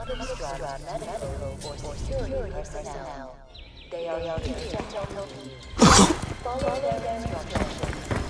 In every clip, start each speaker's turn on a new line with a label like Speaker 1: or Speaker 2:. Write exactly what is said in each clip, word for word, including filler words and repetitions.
Speaker 1: extra medical or security personnel. They are here to help you. Follow their instructions.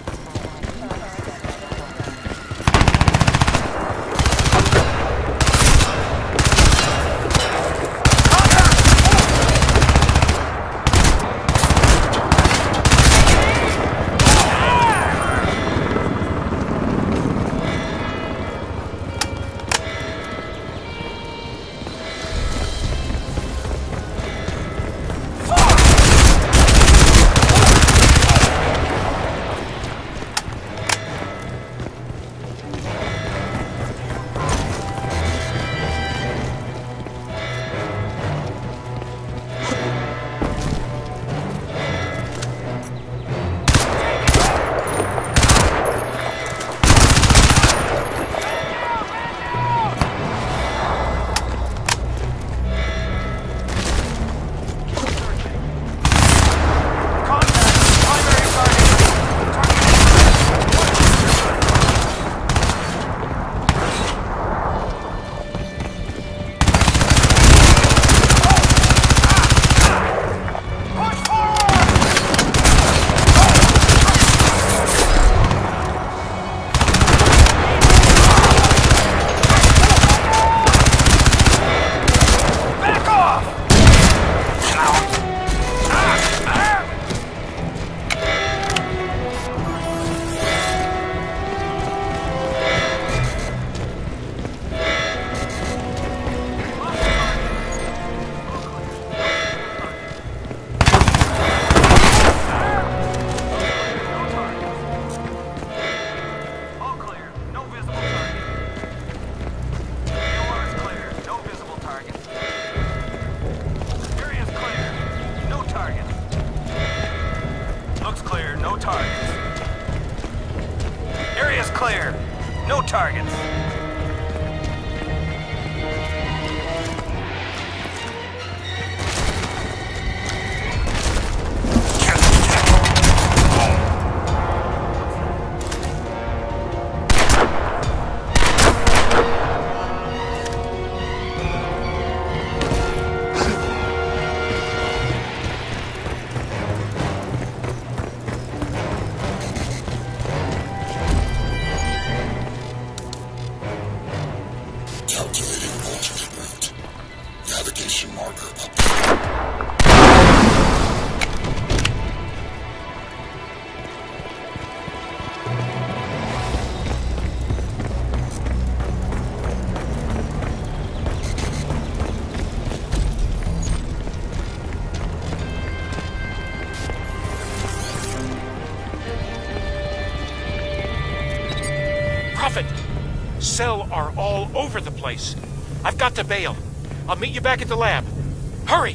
Speaker 2: Cell are all over the place. I've got to bail. I'll meet you back at the lab. Hurry!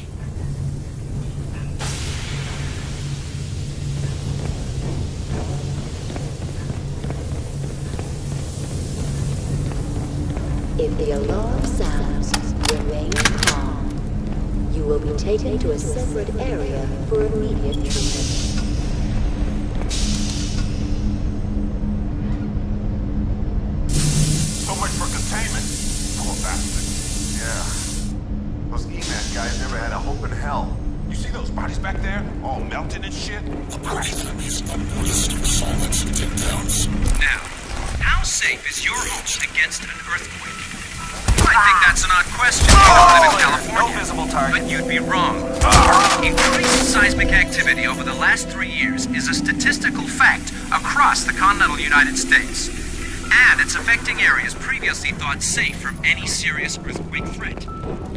Speaker 1: If the alarm sounds, remain calm. You will be taken to a separate area for immediate treatment.
Speaker 3: But you'd be wrong. Increased seismic activity over the last three years is a statistical fact across the continental United States. And it's affecting areas previously thought safe from any serious earthquake threat.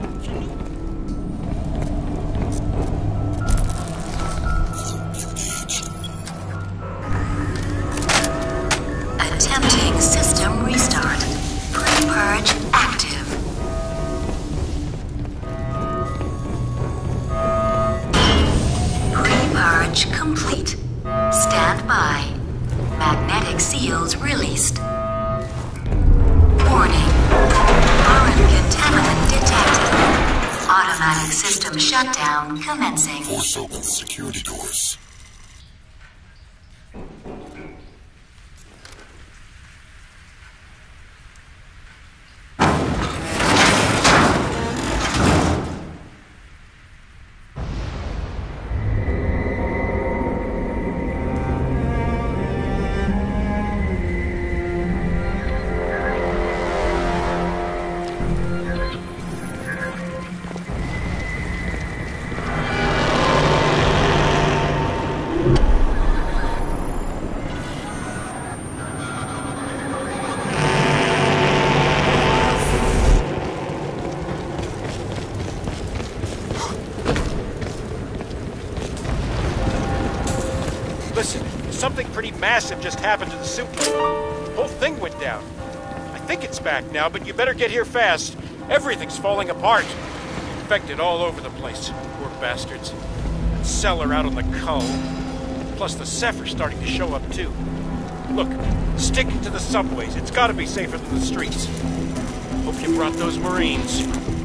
Speaker 4: Attempting system restart. Pre-purge active. Pre-purge complete. Stand by. Magnetic seals released. Warning. Foreign contaminant detected. Automatic system shutdown commencing.
Speaker 5: Force open the security doors.
Speaker 2: Something pretty massive just happened to the suit plate. The whole thing went down. I think it's back now, but you better get here fast. Everything's falling apart. Infected all over the place. Poor bastards. That cellar out on the Cull. Plus the Zephyr's starting to show up too. Look, stick to the subways. It's gotta be safer than the streets. Hope you brought those Marines.